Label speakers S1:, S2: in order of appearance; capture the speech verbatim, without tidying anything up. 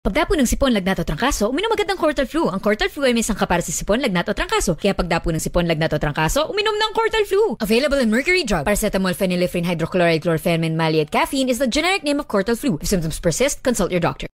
S1: Pagdapo ng sipon, lagnat o trangkaso, uminom agad ng Cortal Flu. Ang Cortal Flu ay may sangka para sa sipon, lagnat o trangkaso. Kaya pagdapo ng sipon, lagnat o trangkaso, uminom ng Cortal Flu. Available in Mercury Drug. Paracetamol, phenylephrine, hydrochloride, chlorphenamine, mali at caffeine is the generic name of Cortal Flu. If symptoms persist, consult your doctor.